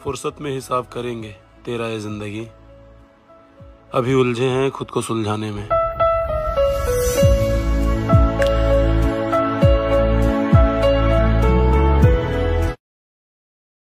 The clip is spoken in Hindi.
फुर्सत में हिसाब करेंगे तेरा ये जिंदगी, अभी उलझे हैं खुद को सुलझाने में।